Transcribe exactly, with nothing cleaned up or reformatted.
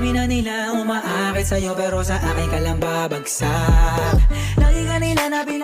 dami na nila umaakit sa'yo pero sa akin ka lang babagsak. Lagi ka nila na